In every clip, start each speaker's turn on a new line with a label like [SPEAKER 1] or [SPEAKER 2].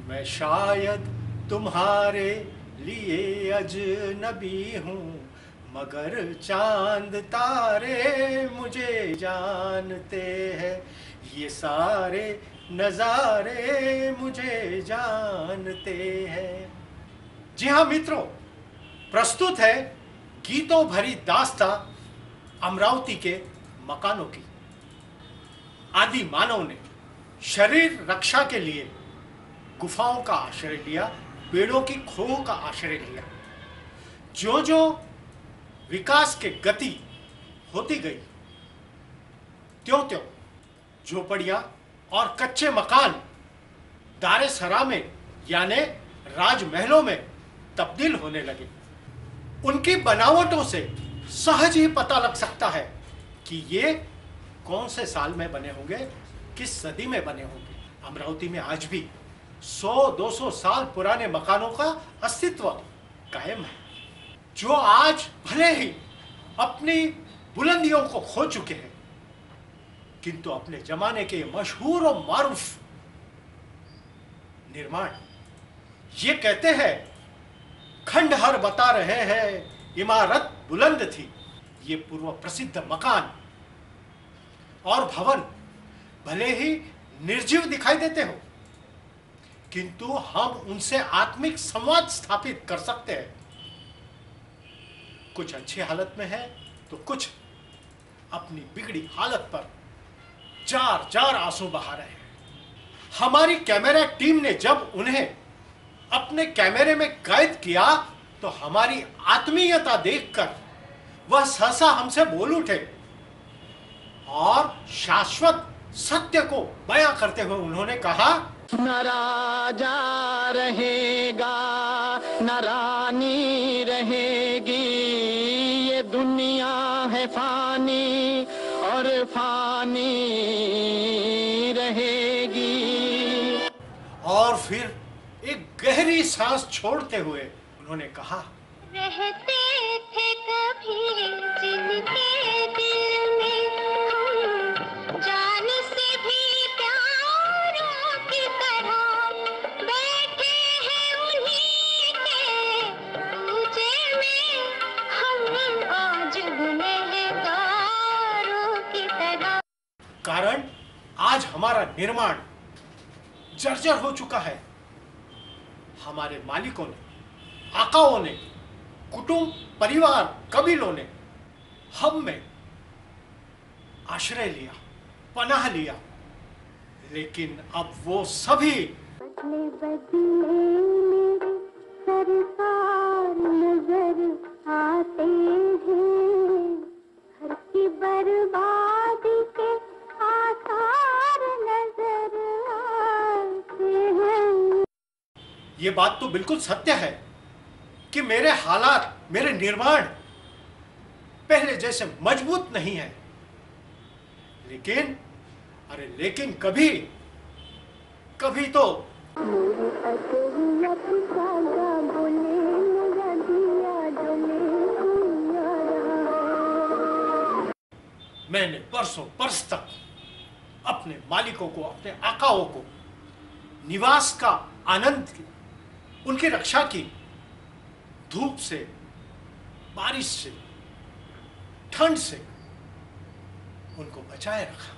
[SPEAKER 1] मैं शायद तुम्हारे लिए अजनबी हूँ, मगर चांद तारे मुझे जानते हैं, ये सारे नज़ारे मुझे जानते हैं। जी हाँ मित्रों, प्रस्तुत है गीतों भरी दास्तां अमरावती के मकानों की। आदि मानव ने शरीर रक्षा के लिए गुफाओं का आश्रय लिया, पेड़ों की खोह का आश्रय लिया। जो जो विकास के गति होती गई, त्यों-त्यों झोपड़ियां और कच्चे मकान दारे सरा में यानी राजमहलों में तब्दील होने लगे। उनकी बनावटों से सहज ही पता लग सकता है कि ये कौन से साल में बने होंगे, किस सदी में बने होंगे। अमरावती में आज भी 100-200 साल पुराने मकानों का अस्तित्व कायम है, जो आज भले ही अपनी बुलंदियों को खो चुके हैं, किंतु अपने जमाने के मशहूर और मारूफ निर्माण ये कहते हैं, खंडहर बता रहे हैं इमारत बुलंद थी। ये पूर्व प्रसिद्ध मकान और भवन भले ही निर्जीव दिखाई देते हो, किंतु हम उनसे आत्मिक संवाद स्थापित कर सकते हैं। कुछ अच्छी हालत में है तो कुछ अपनी बिगड़ी हालत पर जार जार आंसू बहा रहे हैं। हमारी कैमरा टीम ने जब उन्हें अपने कैमरे में कैद किया तो हमारी आत्मीयता देखकर वह सहसा हमसे बोल उठे और शाश्वत सत्य को बयां करते हुए उन्होंने कहा,
[SPEAKER 2] न राजा रहेगा न रानी रहेगी, ये दुनिया है फानी और फानी रहेगी।
[SPEAKER 1] और फिर एक गहरी सांस छोड़ते हुए उन्होंने कहा,
[SPEAKER 3] रहते थे कभी जिनके दिल में हम, जान से भी प्यारों की तरह बैठे हैं उन्हीं के पूजे में हम, आज गुनहगारों की तरह।
[SPEAKER 1] कारण आज हमारा निर्माण जर्जर हो चुका है। हमारे मालिकों ने, आकाओं ने, कुटुंब, परिवार, कबीलों ने हम में आश्रय लिया, पनाह लिया, लेकिन अब वो सभी
[SPEAKER 3] बदले बदले मेरे सरकार नजर आते हैं, घर की बर्बादी के आसार नजर आते हैं।
[SPEAKER 1] ये बात तो बिल्कुल सत्य है कि मेरे हालात, मेरे निर्माण पहले जैसे मजबूत नहीं है, लेकिन कभी कभी तो मैंने बरसों बरस तक अपने मालिकों को, अपने आकाओं को निवास का आनंद की, उनकी रक्षा की, धूप से, बारिश से, ठंड से उनको बचाए रखा।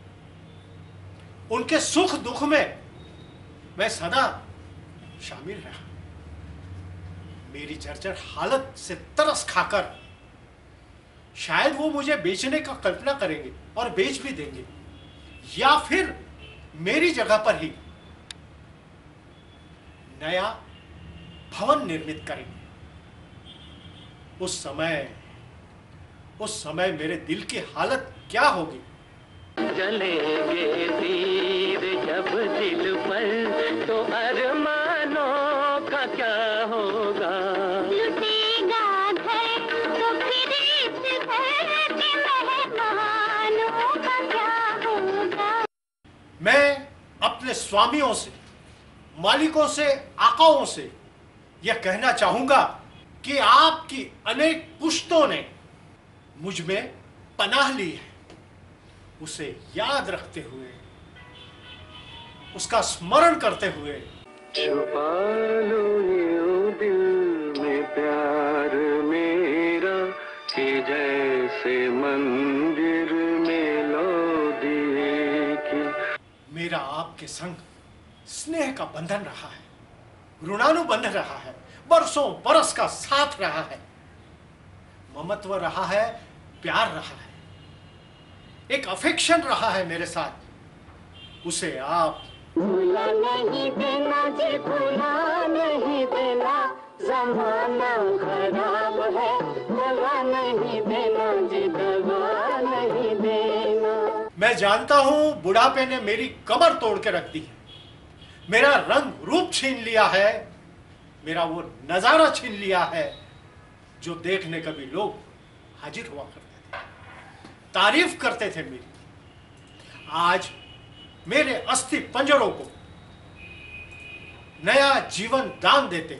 [SPEAKER 1] उनके सुख दुख में मैं सदा शामिल रहा। मेरी जर्जर हालत से तरस खाकर शायद वो मुझे बेचने का कल्पना करेंगे और बेच भी देंगे, या फिर मेरी जगह पर ही नया भवन निर्मित करेंगे। उस समय मेरे दिल की हालत क्या होगी।
[SPEAKER 2] जलेंगे तीर जब दिल पर तो अरमानों का क्या होगा।
[SPEAKER 3] लुटेगा घर तो फिर इस घर के मेहमानों का क्या होगा।
[SPEAKER 1] मैं अपने स्वामियों से, मालिकों से, आकाओं से यह कहना चाहूंगा कि आपकी अनेक पुश्तों ने मुझ में पनाह ली है। उसे याद रखते हुए, उसका स्मरण करते हुए
[SPEAKER 2] छुपा लो यूं दिल में प्यार मेरा कि जैसे मंदिर में लो दिए की।
[SPEAKER 1] मेरा आपके संग स्नेह का बंधन रहा है, ऋणानुबंध रहा है, बरसों बरस का साथ रहा है, ममत्व रहा है, प्यार रहा है, एक अफेक्शन रहा है मेरे साथ। उसे आप
[SPEAKER 3] भूला नहीं देना जी, भूला नहीं देना, जमाना खराब है, दगा नहीं देना जी, दगा नहीं देना।
[SPEAKER 1] मैं जानता हूं बुढ़ापे ने मेरी कमर तोड़ के रख दी है, मेरा रंग रूप छीन लिया है, मेरा वो नजारा छीन लिया है जो देखने कभी लोग हाजिर हुआ करते थे, तारीफ करते थे मेरी। आज मेरे अस्थि पंजरों को नया जीवन दान देते,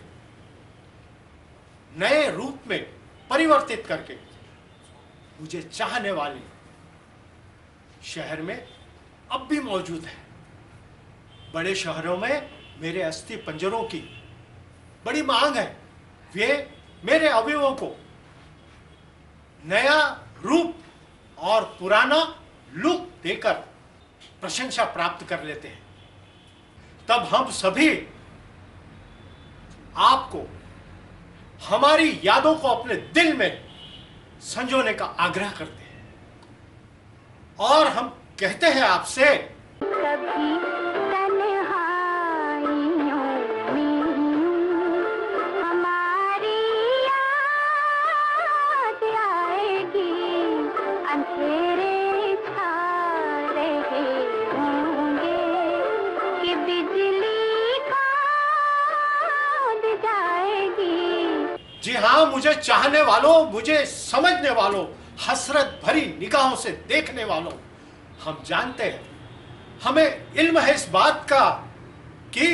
[SPEAKER 1] नए रूप में परिवर्तित करके मुझे चाहने वाले शहर में अब भी मौजूद है। बड़े शहरों में मेरे अस्थि पंजरों की बड़ी मांग है, वे मेरे अवयवों को नया रूप और पुराना लुक देकर प्रशंसा प्राप्त कर लेते हैं। तब हम सभी आपको, हमारी यादों को अपने दिल में संजोने का आग्रह करते हैं और हम कहते हैं आपसे,
[SPEAKER 3] कभी तन्हाइयों में हमारी याद आएगी, अंधेरे छा रहे होंगे कि बिजली कौंध जाएगी।
[SPEAKER 1] जी हाँ, मुझे चाहने वालों, मुझे समझने वालों, हसरत भरी निगाहों से देखने वालों, हम जानते हैं, हमें इल्म है इस बात का कि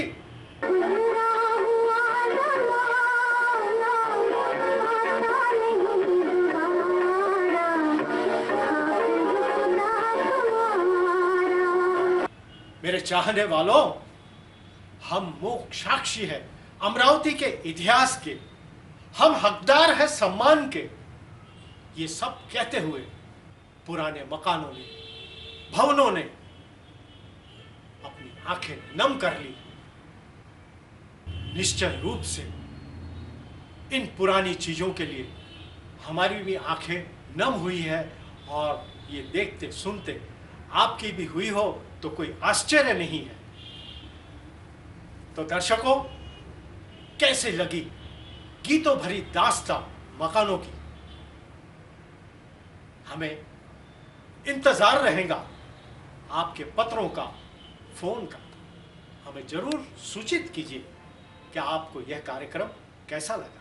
[SPEAKER 1] मेरे चाहने वालों, हम मूक साक्षी है अमरावती के इतिहास के, हम हकदार है सम्मान के। ये सब कहते हुए पुराने मकानों ने, भवनों ने अपनी आंखें नम कर ली। निश्चय रूप से इन पुरानी चीजों के लिए हमारी भी आंखें नम हुई है और ये देखते सुनते आपकी भी हुई हो तो कोई आश्चर्य नहीं है। तो दर्शकों, कैसे लगी गीतों भरी दास्तां मकानों की? हमें इंतजार रहेगा आपके पत्रों का, फोन का। हमें जरूर सूचित कीजिए कि आपको यह कार्यक्रम कैसा लगा।